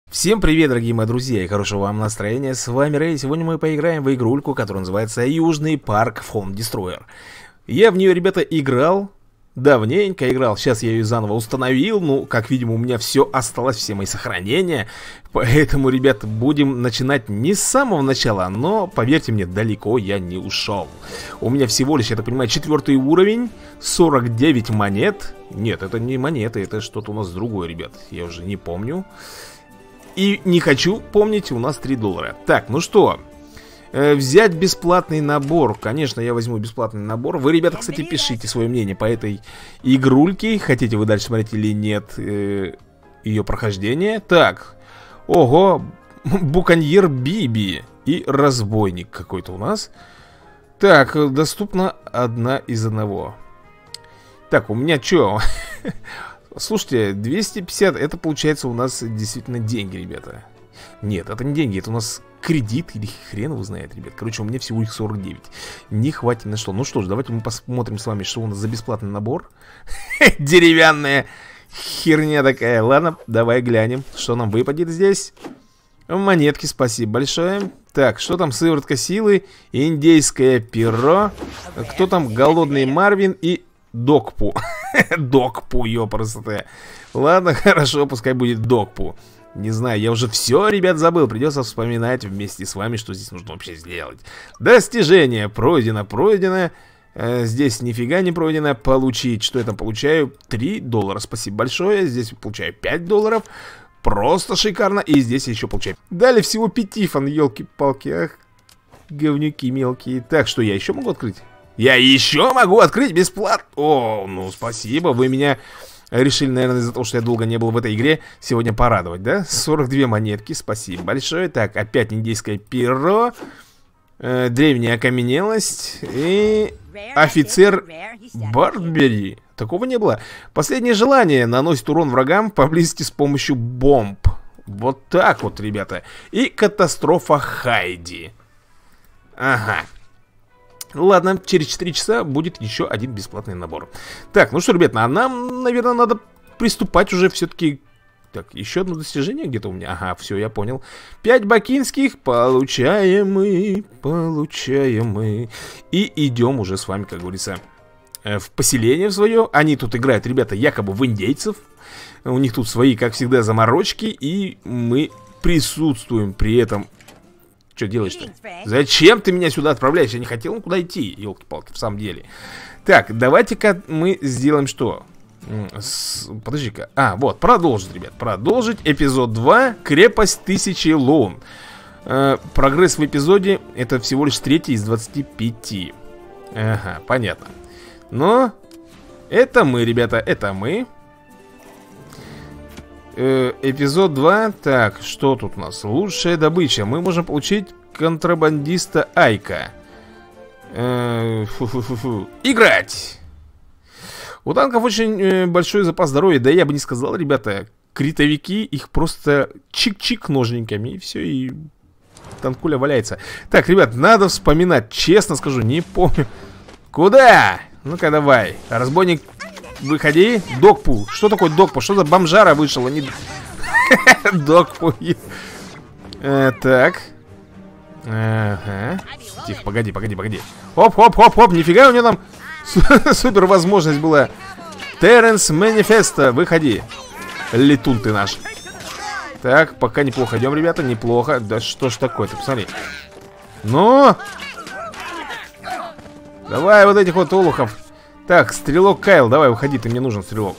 Всем привет, дорогие мои друзья, и хорошего вам настроения. С вами Рэй. Сегодня мы поиграем в игрульку, которая называется Южный парк Foam Destroyer. Я в нее, ребята, играл. Давненько играл. Сейчас я ее заново установил. Ну, как видим, у меня все осталось, все мои сохранения. Поэтому, ребята, будем начинать не с самого начала. Но, поверьте мне, далеко я не ушел. У меня всего лишь, я так понимаю, 4 уровень, 49 монет. Нет, это не монеты, это что-то у нас другое, ребят. Я уже не помню. И не хочу помнить, у нас 3 доллара. Так, ну что, взять бесплатный набор. Конечно, я возьму бесплатный набор. Вы, ребята, кстати, пишите свое мнение по этой игрульке. Хотите вы дальше смотреть или нет ее прохождение. Так, ого, буконьер Биби и разбойник какой-то у нас. Так, доступно 1 из 1. Так, у меня что? Слушайте, 250, это получается у нас действительно деньги, ребята. Нет, это не деньги, это у нас кредит или хрен его знает, ребят. Короче, у меня всего их 49. Не хватит на что. Ну что ж, давайте мы посмотрим с вами, что у нас за бесплатный набор. Деревянная херня такая. Ладно, давай глянем, что нам выпадет здесь. Монетки, спасибо большое. Так, что там? Сыворотка силы, индейское перо. Кто там? Голодный Марвин и Докпу. Докпу, ёпрст. Ладно, хорошо, пускай будет Докпу. Не знаю, я уже все, ребят, забыл. Придется вспоминать вместе с вами, что здесь нужно вообще сделать. Достижение. Пройдено. Здесь нифига не пройдено. Получить. Что я там получаю? 3 доллара. Спасибо большое. Здесь получаю 5 долларов. Просто шикарно. И здесь еще получаю. Дали всего 5 фан, елки-палки. Ах, говнюки мелкие. Так, что я еще могу открыть? Я еще могу открыть бесплатно. О, ну спасибо, вы меня решили, наверное, из-за того, что я долго не был в этой игре, сегодня порадовать, да? 42 монетки, спасибо большое. Так, опять индейское перо, древняя окаменелость и офицер Барбери. Такого не было. Последнее желание: наносит урон врагам поблизости с помощью бомб. Вот так вот, ребята. И катастрофа Хайди. Ага. Ладно, через 4 часа будет еще один бесплатный набор. Так, ну что, ребят, а нам, наверное, надо приступать уже все-таки. Так, еще одно достижение где-то у меня. Ага, все, я понял. 5 бакинских получаем мы. И идем уже с вами, как говорится, в поселение свое. Они тут играют, ребята, якобы в индейцев. У них тут свои, как всегда, заморочки. И мы присутствуем при этом. Что делаешь-то? Зачем ты меня сюда отправляешь? Я не хотел никуда идти, елки-палки, в самом деле. Так, давайте-ка мы сделаем что? Подожди-ка. А, вот, продолжить, ребят. Продолжить эпизод 2. Крепость 1000 лун. Прогресс в эпизоде — это всего лишь 3 из 25. Ага, понятно. Но это мы, ребята, это мы. Эпизод 2. Так, что тут у нас? Лучшая добыча. Мы можем получить контрабандиста Айка. Играть! У танков очень большой запас здоровья. Да я бы не сказал, ребята. Критовики, их просто чик-чик ножненьками. И все, и танкуля валяется. Так, ребят, надо вспоминать. Честно скажу, не помню. Куда? Ну-ка, давай. Разбойник, выходи. Докпу. Что такое Докпу? Что за бомжара вышел? Они... Докпу. Так. Ага. Тихо, погоди. Оп. Нифига, у него там супер возможность была. Терренс Манифеста, выходи. Летун ты наш. Так, пока неплохо идем, ребята, неплохо. Да что ж такое-то, посмотри. Ну. Давай вот этих вот олухов. Так, стрелок Кайл, давай, выходи, ты мне нужен, стрелок.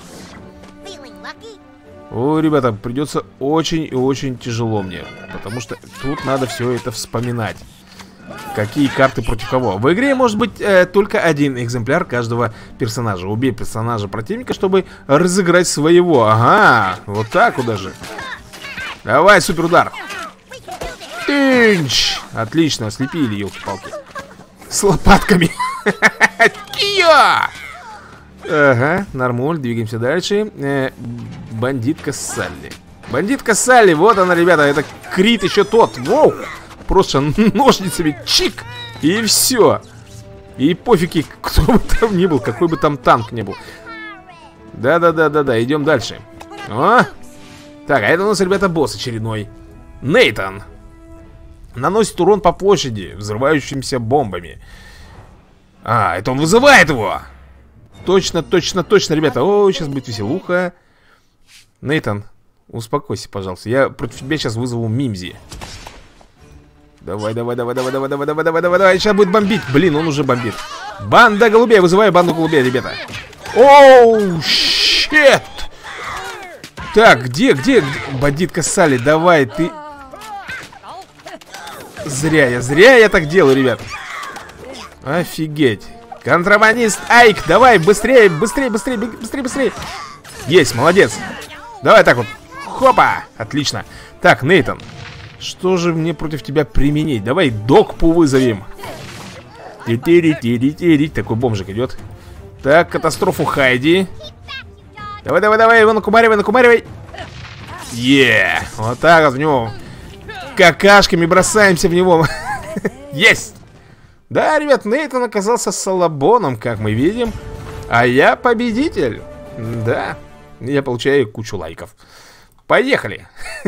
Ой, ребята, придется очень и очень тяжело мне. Потому что тут надо все это вспоминать. Какие карты против кого. В игре может быть только один экземпляр каждого персонажа. Убей персонажа противника, чтобы разыграть своего. Ага, вот так вот даже. Давай, супер удар. Тынч. Отлично, ослепили, елки-палки. С лопатками. Ага, нормуль, двигаемся дальше. Бандитка Салли. Бандитка Салли, вот она, ребята, это крит еще тот. Воу, просто ножницами чик, и все. И пофиг, кто бы там ни был, какой бы там танк ни был. Да, идем дальше. О, Так, а это у нас, ребята, босс очередной. Нейтан. Наносит урон по площади взрывающимися бомбами. А, это он вызывает его. Точно, точно, точно, ребята. О, сейчас будет веселуха. Нейтан, успокойся, пожалуйста. Я против тебя сейчас вызову Мимзи. Давай, давай, давай, давай, давай, давай, давай, давай, давай, давай. Сейчас будет бомбить. Блин, он уже бомбит. Банда голубей, вызываю банду голубей, ребята. Оу, щет. Так, где? Бандитка Салли, давай, ты... Зря я так делаю, ребят. Офигеть. Контрабандист Айк, давай, быстрее, быстрее, быстрее, быстрее, быстрее. Есть, молодец. Давай так вот. Хопа, отлично. Так, Нейтан, что же мне против тебя применить? Давай Докпу вызовем. Такой бомжик идет. Так, катастрофу Хайди. Давай, давай, давай, его накумаривай, накумаривай. Вот так вот в него. Какашками бросаемся в него. Есть. Да, ребят, Нейтан оказался салабоном, как мы видим. А я победитель. Да, я получаю кучу лайков. Поехали.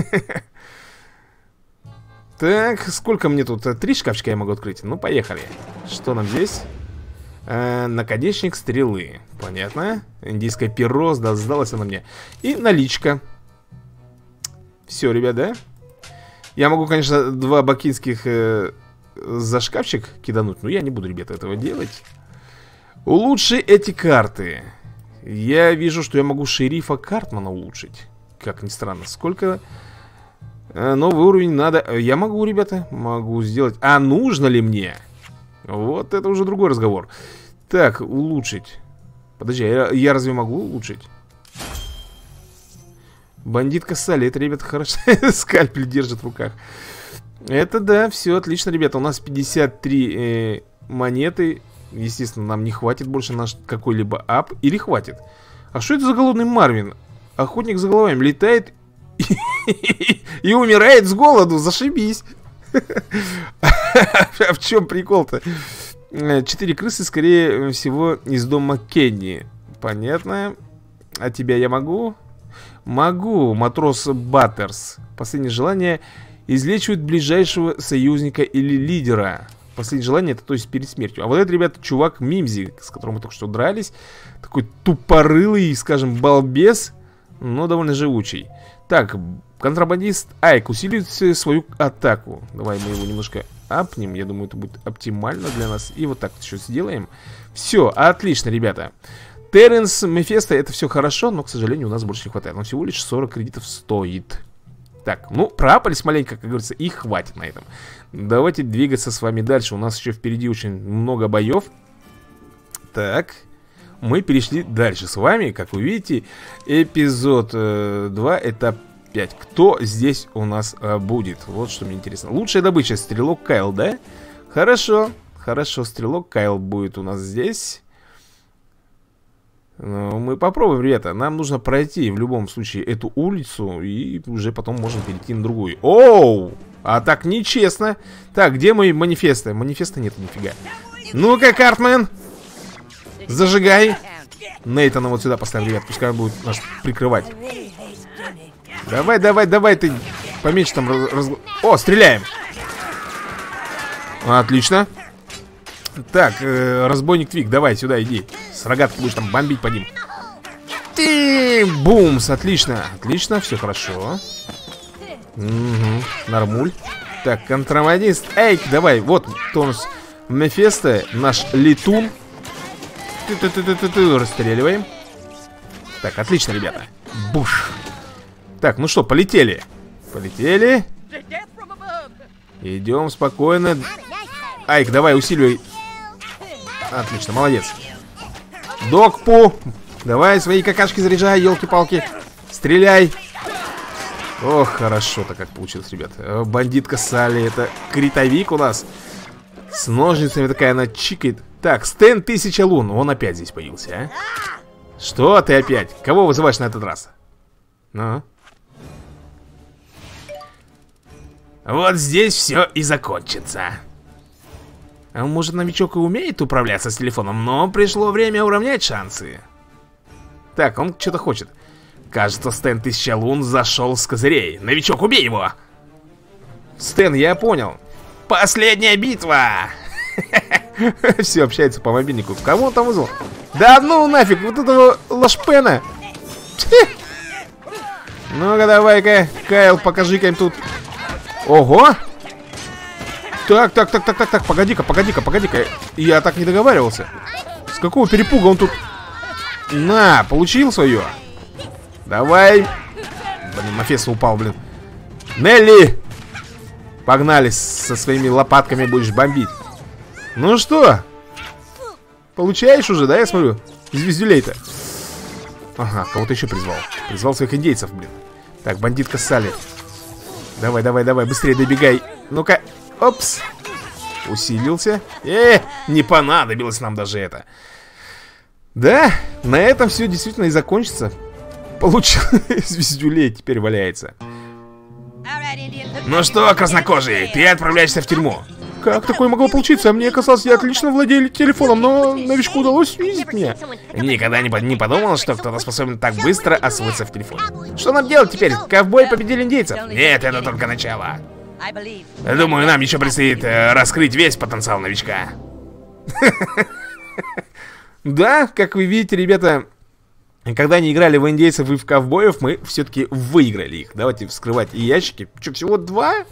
Так, сколько мне тут? 3 шкафчика я могу открыть. Ну, поехали. Что нам здесь? Наконечник стрелы. Понятно. Индийское перо, сдалось оно мне. И наличка. Все, ребят, да? Я могу, конечно, 2 бакинских за шкафчик кидануть, но я не буду, ребята, этого делать. Улучши эти карты. Я вижу, что я могу шерифа Картмана улучшить. Как ни странно. Сколько... Новый уровень надо... Я могу, ребята, могу сделать. А нужно ли мне? Вот это уже другой разговор. Так, улучшить. Подожди, я разве могу улучшить? Бандитка Салли, это, ребята, хорошо. Скальпель держит в руках. Это да, все отлично, ребята. У нас 53 монеты. Естественно, нам не хватит больше на какой-либо ап. Или хватит? А что это за голодный Марвин? Охотник за головами летает и умирает с голоду. Зашибись. А в чем прикол-то? 4 крысы, скорее всего, из дома Кенни. Понятно. А тебя я могу? Могу, матрос Баттерс. Последнее желание излечивает ближайшего союзника или лидера. Последнее желание, это то есть перед смертью. А вот это, ребята, чувак Мимзи, с которым мы только что дрались. Такой тупорылый, скажем, балбес, но довольно живучий. Так, контрабандист Айк усиливает свою атаку. Давай мы его немножко апнем. Я думаю, это будет оптимально для нас. И вот так еще сделаем. Все, отлично, ребята. Терренс, Мефесто, это все хорошо, но, к сожалению, у нас больше не хватает. Он всего лишь 40 кредитов стоит. Так, ну, проапались маленько, как говорится, и хватит на этом. Давайте двигаться с вами дальше. У нас еще впереди очень много боев. Так, мы перешли дальше с вами. Как вы видите, эпизод 2, этап 5. Кто здесь у нас будет? Вот что мне интересно. Лучшая добыча, стрелок Кайл, да? Хорошо, хорошо, стрелок Кайл будет у нас здесь. Ну, мы попробуем, ребята. Нам нужно пройти в любом случае эту улицу. И уже потом можем перейти на другую. Оу! А так нечестно. Так, где мои манифесты? Манифеста нет, нифига. Ну-ка, Картмен, зажигай. Нейтана вот сюда поставим, ребят. Пускай он будет нас прикрывать. Давай, давай, давай ты поменьше там О, стреляем. Отлично. Так, разбойник Твик, давай сюда иди. С рогаткой будешь там бомбить по ним. Ты, бумс, отлично. Отлично, все хорошо. Угу, нормуль. Так, контрабандист Эйк, давай, вот кто у нас. Мефесто, наш летун. Расстреливаем. Так, отлично, ребята. Буш. Так, ну что, полетели. Полетели. Идем спокойно. Айк, давай, усиливай. Отлично, молодец. Докпу. Давай свои какашки заряжай, елки-палки. Стреляй. Ох, хорошо-то как получилось, ребят. Бандитка Салли, это критовик у нас. С ножницами такая она чикает. Так, Стэн 1000 лун. Он опять здесь появился, а? Что ты опять? Кого вызываешь на этот раз? Ну? Вот здесь все и закончится. А может, новичок и умеет управляться с телефоном, но пришло время уравнять шансы. Так, он что-то хочет. Кажется, Стэн Тысяча Лун зашел с козырей. Новичок, убей его! Стэн, я понял. Последняя битва! Все, общается по мобильнику. Кого он там вызвал? Да ну нафиг, вот этого лошпена. Ну-ка, давай-ка, Кайл, покажи-ка им тут. Ого! Так, погоди-ка. Я так не договаривался. С какого перепуга он тут... На, получил свое. Давай. Блин, Мафеса упал, блин. Нелли! Погнали, со своими лопатками будешь бомбить. Ну что? Получаешь уже, да, я смотрю? Звездюлей-то. Ага, кого-то еще призвал. Призвал своих индейцев, блин. Так, бандитка Салли. Давай, быстрее добегай. Ну-ка, опс. Усилился. Не понадобилось нам даже это. Да, на этом все действительно и закончится. Получил звездюлей, теперь валяется. Ну что, краснокожий, ты отправляешься в тюрьму. Как такое могло получиться? Мне казалось, я отлично владею телефоном, но новичку удалось увидеть меня. Никогда не подумал, что кто-то способен так быстро освоиться в телефон. Что нам делать теперь? Ковбои победили индейцев? Нет, это только начало. Думаю, нам еще предстоит раскрыть весь потенциал новичка. Да, как вы видите, ребята, когда они играли в индейцев и в ковбоев, мы все-таки выиграли их. Давайте вскрывать ящики. Что, всего 2?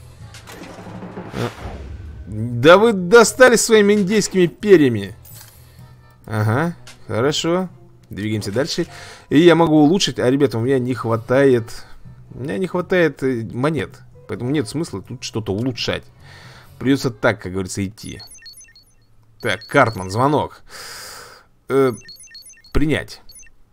Да вы достали своими индейскими перьями. Ага, хорошо. Двигаемся дальше. И я могу улучшить. А, ребята, у меня не хватает... монет. Поэтому нет смысла тут что-то улучшать. Придется так, как говорится, идти. Так, Картман, звонок. Принять.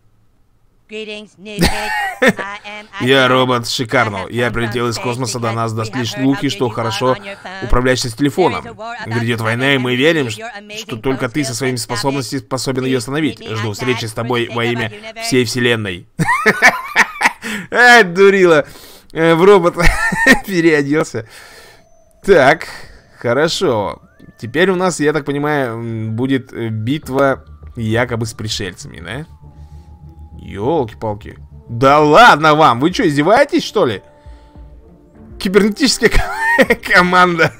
Я робот Шикарно. Я прилетел из космоса, до нас дошли слухи, что хорошо управляешься с телефоном. Грядет война, и мы верим, что только ты со своими способностями способен ее остановить. Жду встречи с тобой во имя всей вселенной. Ай, дурила. В робота переоделся. Так, хорошо. Теперь у нас, я так понимаю, будет битва якобы с пришельцами, да? Ёлки-палки. Да ладно вам, вы что, издеваетесь, что ли? Кибернетическая команда.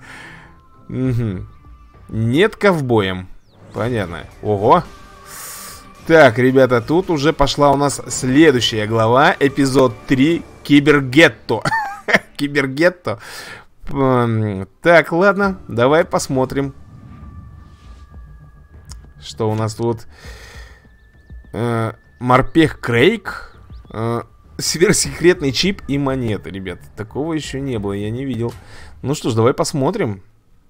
Нет ковбоем. Понятно. Ого. Так, ребята, тут уже пошла у нас следующая глава. Эпизод 3. Кибергетто. Кибергетто. Так, ладно, давай посмотрим. Что у нас тут? Морпех Крейг. Сверхсекретный чип и монеты, ребят. Такого еще не было, я не видел. Ну что ж, давай посмотрим.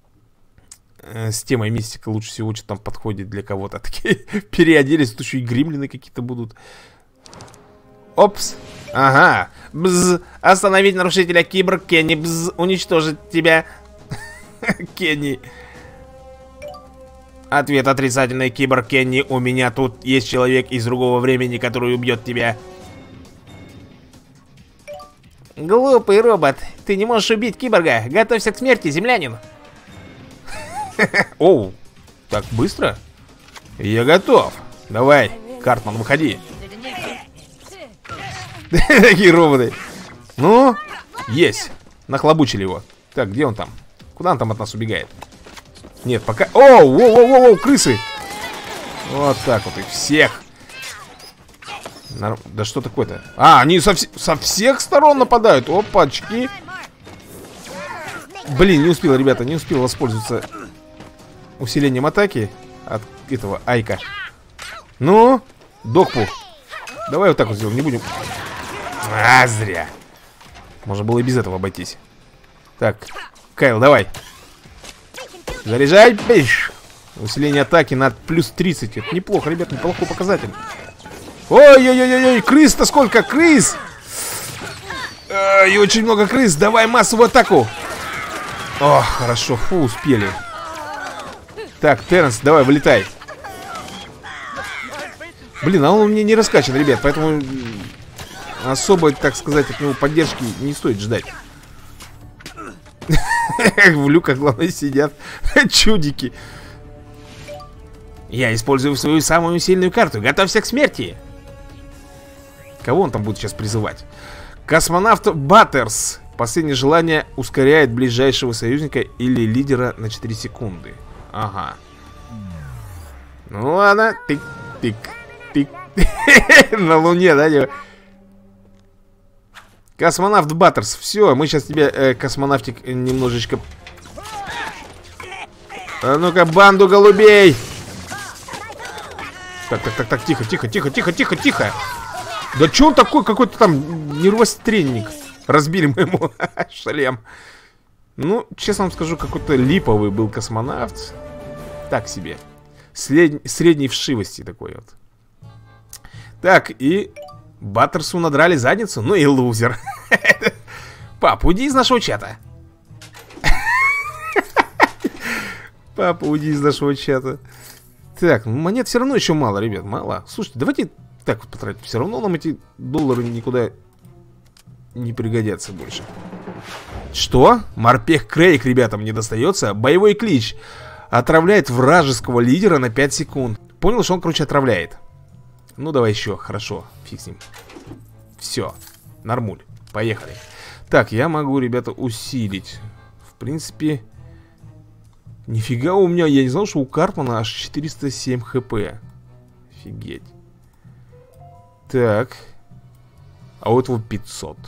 С темой мистика лучше всего, что там подходит для кого-то. Такие переоделись, тут еще и гримлины какие-то будут. Опс. Ага. Бз. Остановить нарушителя Киборг Кенни. Бз. Уничтожить тебя. Кенни. Ответ отрицательный, Киборг Кенни. У меня тут есть человек из другого времени, который убьет тебя. Глупый робот. Ты не можешь убить Киборга. Готовься к смерти, землянин. Оу. Так быстро? Я готов. Давай, Картман, выходи. Такие роботы. Ну, есть. Нахлобучили его. Так, где он там? Куда он там от нас убегает? Нет, пока... Оу, крысы. Вот так вот их всех. Да что такое-то? А, они со всех сторон нападают. Опачки. Блин, не успел, ребята, не успел воспользоваться усилением атаки от этого Айка. Ну, Докпу. Давай вот так вот сделаем, не будем. А, зря. Можно было и без этого обойтись. Так, Кайл, давай. Заряжай, пиш. Усиление атаки на плюс 30. Это неплохо, ребят, неплохой показатель. Ой-ой-ой-ой, крыс-то сколько, крыс! И очень много крыс, давай массовую атаку. О, хорошо, фу, успели. Так, Терренс, давай, вылетай. Блин, а он у меня не раскачан, ребят, поэтому особо, так сказать, от него поддержки не стоит ждать. В люках, главное, сидят чудики. Я использую свою самую сильную карту. Готовься к смерти. Кого он там будет сейчас призывать? Космонавт Баттерс. Последнее желание ускоряет ближайшего союзника или лидера на 4 секунды. Ага. Ну ладно. Тык-тык-тык. На Луне, да? Космонавт Баттерс. Все, мы сейчас тебе, космонавтик, немножечко... А ну-ка, банду голубей! Так, тихо. Да че он такой, какой-то там нервострельник? Разбили мы ему шлем. Ну, честно вам скажу, какой-то липовый был космонавт. Так себе. Средней вшивости такой вот. Так, и Баттерсу надрали задницу. Ну и лузер. Пап, уйди из нашего чата. Папа, уйди из нашего чата. Так, монет все равно еще мало, ребят, мало. Слушайте, давайте так вот потратим. Все равно нам эти доллары никуда не пригодятся больше. Что? Морпех Крейг ребятам не достается. Боевой клич. Отравляет вражеского лидера на 5 секунд. Понял, что он, короче, отравляет. Ну, давай еще, хорошо, фиг с ним. Все, нормуль, поехали. Так, я могу, ребята, усилить. В принципе... Нифига у меня, я не знал, что у Карпмана аж 407 хп. Офигеть. Так. А у этого 500.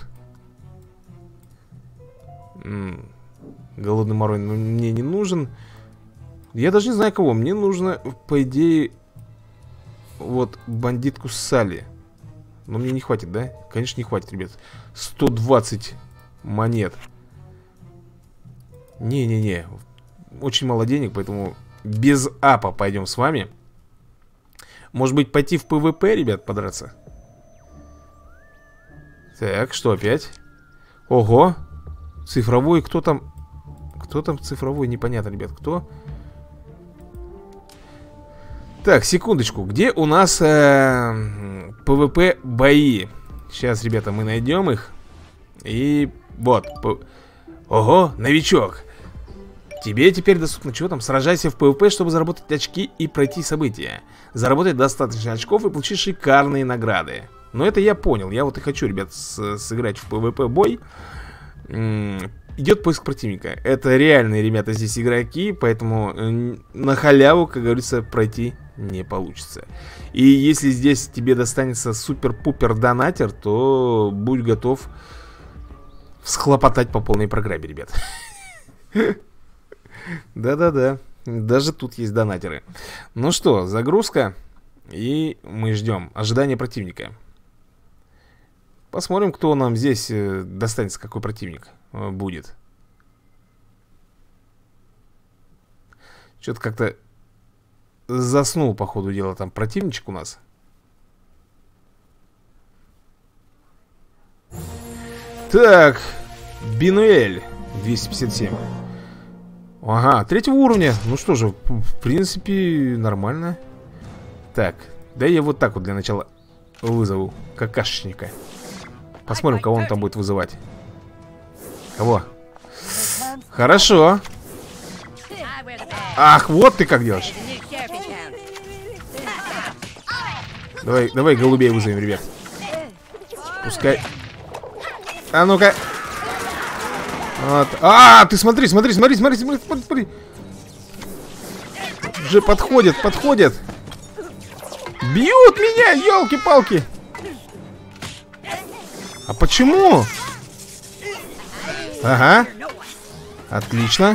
Голодный морой мне не нужен. Я даже не знаю кого. Мне нужно, по идее, вот бандитку Салли. Но мне не хватит, да? Конечно, не хватит, ребят. 120 монет. Не-не-не. Очень мало денег, поэтому без апа пойдем с вами. Может быть, пойти в ПВП, ребят, подраться? Так, что опять? Ого! Цифровой, кто там? Кто там цифровой? Непонятно, ребят, кто? Так, секундочку. Где у нас ПВП бои? Сейчас, ребята, мы найдем их. И вот. Ого, новичок. Тебе теперь доступно, чего там? Сражайся в ПВП, чтобы заработать очки и пройти события. Заработать достаточно очков и получить шикарные награды. Но это я понял. Я вот и хочу, ребят, сыграть в ПВП бой. Идет поиск противника. Это реальные, ребята, здесь игроки. Поэтому на халяву, как говорится, пройти не получится. И если здесь тебе достанется супер-пупер донатер, то будь готов всхлопотать по полной программе, ребят. Да-да-да. Даже тут есть донатеры. Ну что, загрузка. И мы ждем. Ожидание противника. Посмотрим, кто нам здесь достанется, какой противник будет. Что-то как-то заснул, по ходу дела, там противничек у нас. Так, Бинуэль 257. Ага, 3-го уровня. Ну что же, в принципе, нормально. Так, да я вот так вот для начала вызову какашечника. Посмотрим, кого он там будет вызывать. Кого? Хорошо. Ах, вот ты как делаешь. Давай голубей вызовем, ребят. Пускай. А ну-ка. Вот. А, ты смотри. Уже подходят. Бьют меня, елки-палки. А почему? Ага. Отлично.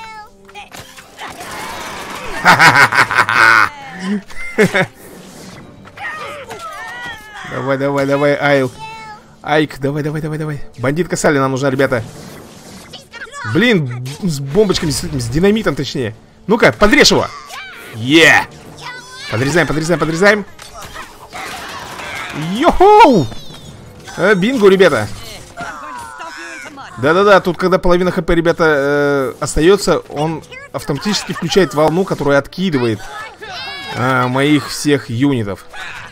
Давай, Айк, давай. Бандитка Салли нам нужна, ребята. Блин, с бомбочками, с динамитом точнее. Ну-ка, подрежь его. Подрезаем. Йоу! Бинго, ребята. Да-да-да, тут когда половина хп, ребята, остается, он автоматически включает волну, которая откидывает моих всех юнитов.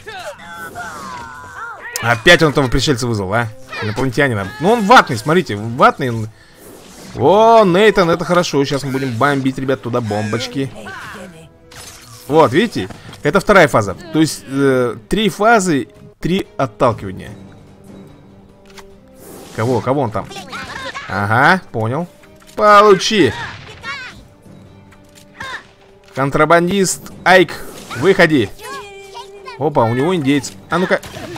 Опять он этого пришельца вызвал, а? Инопланетянина. Ну он ватный, смотрите, ватный. О, Нейтан, это хорошо. Сейчас мы будем бомбить, ребят, туда бомбочки. Вот, видите? Это вторая фаза. То есть 3 фазы 3 отталкивания. Кого? Кого он там? Ага, понял. Получи. Контрабандист Айк, выходи. Опа, у него индейец. А ну-ка.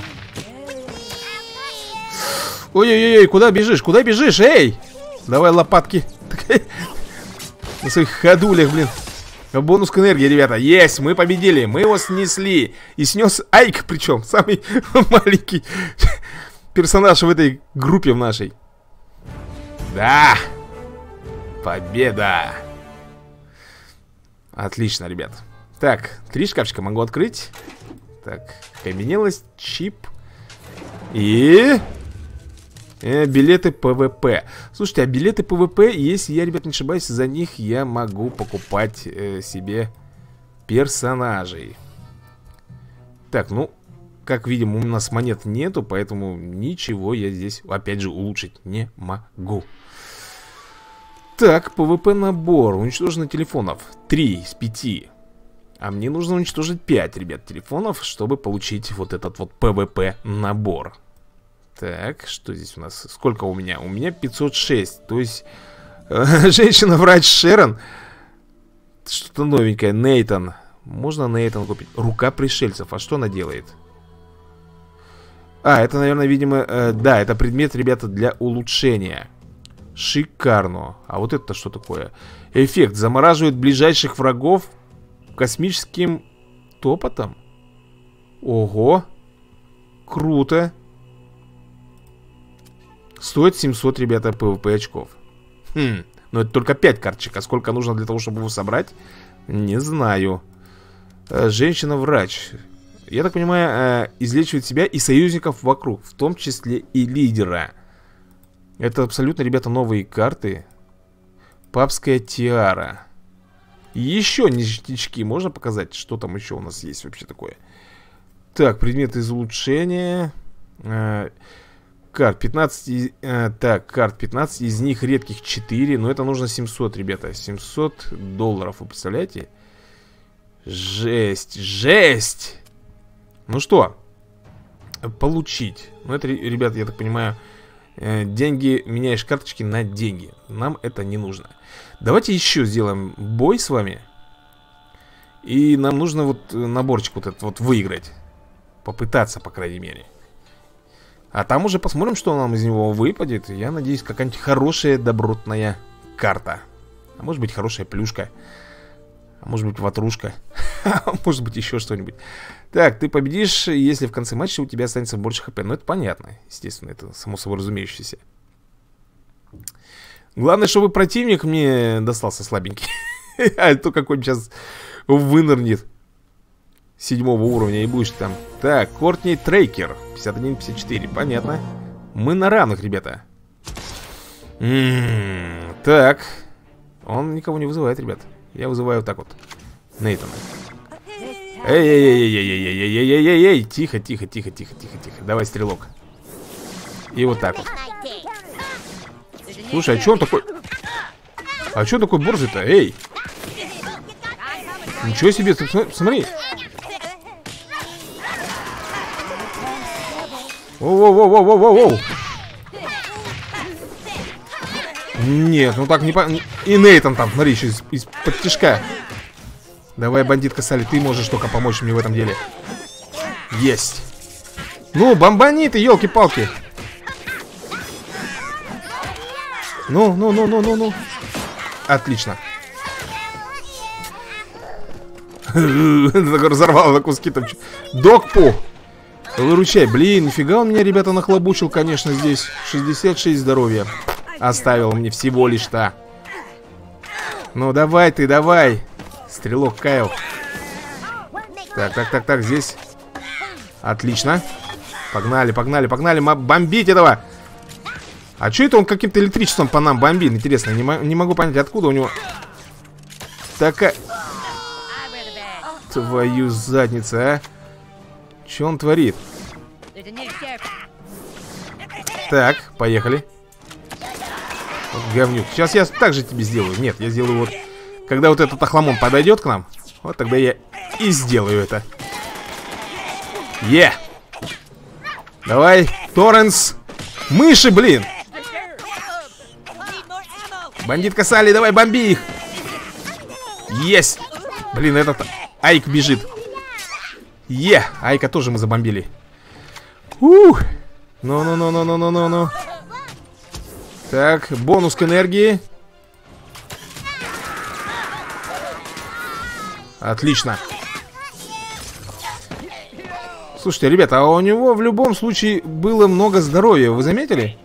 Ой-ой-ой, куда бежишь? Куда бежишь? Эй! Давай лопатки. На своих ходулях, блин. Бонус к энергии, ребята. Есть, мы победили. Мы его снесли. И снес Айк, причем самый маленький персонаж в этой группе в нашей. Да. Победа. Отлично, ребят. Так, 3 шкафчика могу открыть. Так, каменелость, чип. И... билеты ПВП. Слушайте, а билеты ПВП, если я, ребят, не ошибаюсь, за них я могу покупать себе персонажей. Так, ну, как видим, у нас монет нету, поэтому ничего я здесь, опять же, улучшить не могу. Так, ПВП набор. Уничтожено телефонов 3 из 5. А мне нужно уничтожить 5, ребят, телефонов, чтобы получить вот этот вот ПВП набор. Так, что здесь у нас? Сколько у меня? У меня 506. То есть, женщина-врач Шерон. Что-то новенькое. Нейтан. Можно Нейтан купить? Рука пришельцев. А что она делает? А, это, наверное, видимо... да, это предмет, ребята, для улучшения. Шикарно. А вот это что такое? Эффект. Замораживает ближайших врагов космическим топотом. Ого. Круто. Стоит 700, ребята, ПВП очков. Но это только 5 карточек. А сколько нужно для того, чтобы его собрать? Не знаю. Женщина-врач. Я так понимаю, излечивает себя и союзников вокруг, в том числе и лидера. Это абсолютно, ребята, новые карты. Папская тиара. Еще ништячки можно показать? Что там еще у нас есть вообще такое? Так, предметы из улучшения. Карт 15. Так, карт 15. Из них редких 4. Но это нужно 700, ребята. 700 долларов, вы представляете? Жесть, жесть. Ну что? Получить. Ну это, ребята, я так понимаю, деньги, меняешь карточки на деньги. Нам это не нужно. Давайте еще сделаем бой с вами. И нам нужно вот наборчик вот этот вот выиграть. Попытаться, по крайней мере. А там уже посмотрим, что нам из него выпадет. Я надеюсь, какая-нибудь хорошая, добротная карта. А может быть, хорошая плюшка. А может быть, ватрушка. А может быть, еще что-нибудь. Так, ты победишь, если в конце матча у тебя останется больше хп. Ну, это понятно. Естественно, это само собой разумеющееся. Главное, чтобы противник мне достался слабенький. А то какой-нибудь сейчас вынырнет 7-го уровня и будешь там. Так, Кортни Трейкер 51-54, понятно. Мы на равных, ребята. Так. Он никого не вызывает, ребят. Я вызываю вот так вот Нейтана. Эй-эй-эй-эй-эй-эй-эй-эй-эй-эй. Тихо, тихо, тихо, тихо, тихо, тихо. Давай, стрелок. И вот так вот. Слушай, а что он такой? А что он такой борзый-то? Эй! Ничего себе, смотри. Воу-воу-воу-воу-воу-воу. Нет, ну так не по... И Нейтан там, смотри, еще из-под тишка. Давай, бандитка Салли, ты можешь только помочь мне в этом деле. Есть. Ну, бомбани ты, елки-палки. Ну. Отлично. Разорвал на куски там. Докпу. Выручай. Блин, нифига он меня, ребята, нахлобучил, конечно, здесь. 66 здоровья. Оставил мне всего лишь-то. Ну, давай ты, давай. Стрелок Кайл. Так, здесь. Отлично. Погнали, погнали, погнали. Бомбить этого. А что это он каким-то электричеством по нам бомбит? Интересно, не могу понять, откуда у него такая... Твою задницу, а. Что он творит? Так, поехали. Вот говнюк. Сейчас я так же тебе сделаю. Нет, я сделаю вот... Когда вот этот охламон подойдет к нам, вот тогда я и сделаю это. Давай, Торренс. Мыши, блин. Бандитка Салли, давай, бомби их. Есть. Блин, этот Айк бежит. Айка тоже мы забомбили. Ну. Так, бонус к энергии. Отлично. Слушайте, ребята, а у него в любом случае было много здоровья, вы заметили?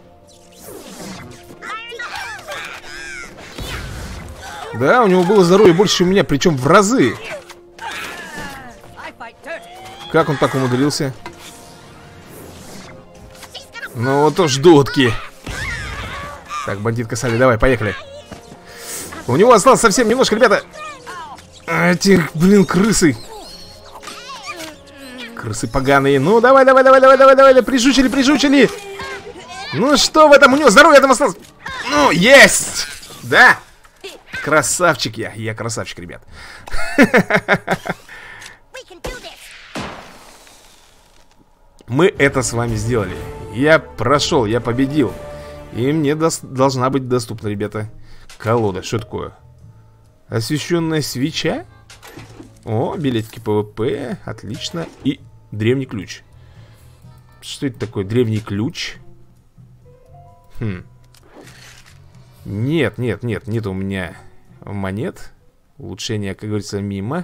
Да, у него было здоровья больше, чем у меня, причем в разы. Как он так умудрился? Ну вот уж дудки. Так, бандитка Салли, давай, поехали. У него осталось совсем немножко, ребята. Эти, блин, крысы. Крысы поганые. Ну, давай, прижучили. Ну, что в этом? У него здоровья там осталось. Ну, есть! Да! Красавчик я. Я красавчик, ребят. Мы это с вами сделали. Я прошел, я победил. И мне должна быть доступна, ребята, колода. Что такое? Освещенная свеча? О, билетики ПВП. Отлично. И древний ключ. Что это такое? Древний ключ? Нет у меня монет. Улучшение, как говорится, мимо.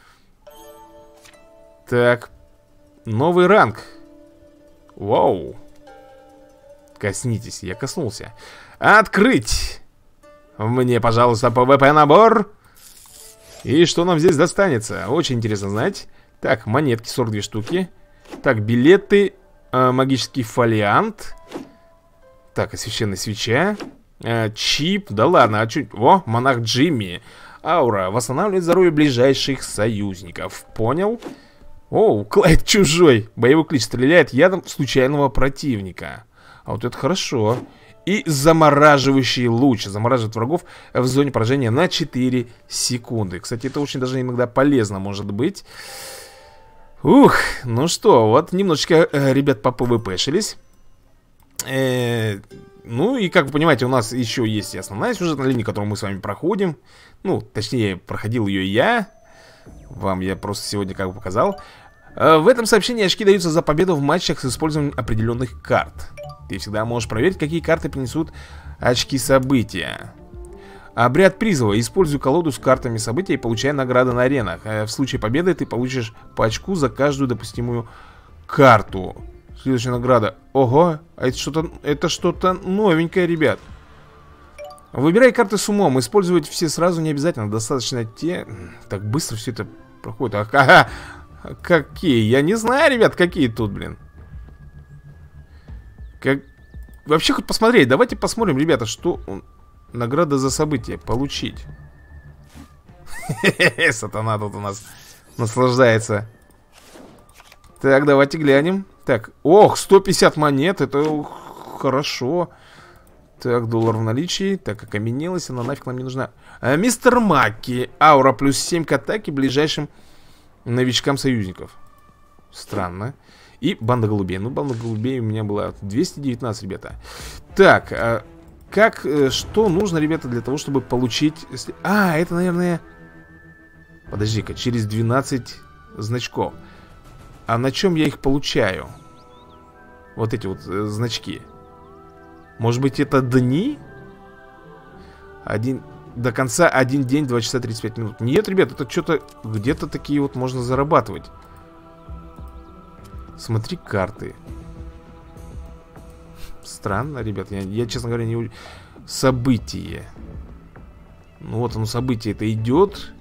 Так. Новый ранг. Вау. Коснитесь, я коснулся. Открыть. Мне, пожалуйста, ПВП набор. И что нам здесь достанется? Очень интересно знать. Так, монетки 42 штуки. Так, билеты, магический фолиант. Так, освещенная свеча. Чип, да ладно, а чуть... О, монах Джимми. Аура, восстанавливает здоровье ближайших союзников. Понял? О, Клайд чужой. Боевой клич, стреляет ядом случайного противника. А вот это хорошо. И замораживающий луч. Замораживает врагов в зоне поражения на 4 секунды. Кстати, это очень даже иногда полезно может быть. Ух, ну что, вот немножечко, ребят, по-ПВПшились. Ну и, как вы понимаете, у нас еще есть и основная сюжетная линия, которую мы с вами проходим. Ну, точнее, проходил ее я. Вам я просто сегодня как бы показал. В этом сообщении очки даются за победу в матчах с использованием определенных карт. Ты всегда можешь проверить, какие карты принесут очки события. Обряд призыва. Используй колоду с картами событий и получай награды на аренах. В случае победы ты получишь по очку за каждую допустимую карту. Следующая награда. Ого, а это что-то новенькое, ребят. Выбирай карты с умом. Использовать все сразу не обязательно. Достаточно те... Так быстро все это проходит. Ага, какие? Я не знаю, ребят, какие тут, блин. Как... Вообще хоть посмотреть. Давайте посмотрим, ребята, что... Награда за событие. Получить. Сатана тут у нас наслаждается. Так, давайте глянем. Так, ох, 150 монет. Это хорошо. Так, доллар в наличии. Так, окаменелась, она нафиг нам не нужна. Мистер Маки. Аура плюс 7 к атаке ближайшим новичкам союзников. Странно. И банда голубей. Ну, банда голубей у меня была 219, ребята. Так, что нужно, ребята, для того, чтобы получить... это, наверное... Подожди-ка, через 12 значков. А на чем я их получаю? Вот эти вот значки. Может быть, это дни? До конца 1 день, 2 часа 35 минут. Нет, ребят, это что-то... Где-то такие вот можно зарабатывать. Смотри карты. Странно, ребят. Я, честно говоря, не... Событие. Ну вот оно, событие это идет.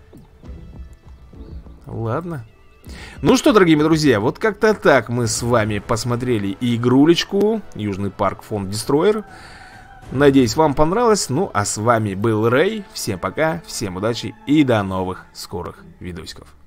Ладно. Ну что, дорогие мои друзья, вот как-то так мы с вами посмотрели игрулечку Южный парк Фонд Дестройер. Надеюсь, вам понравилось. Ну, а с вами был Рэй. Всем пока, всем удачи и до новых скорых видосиков.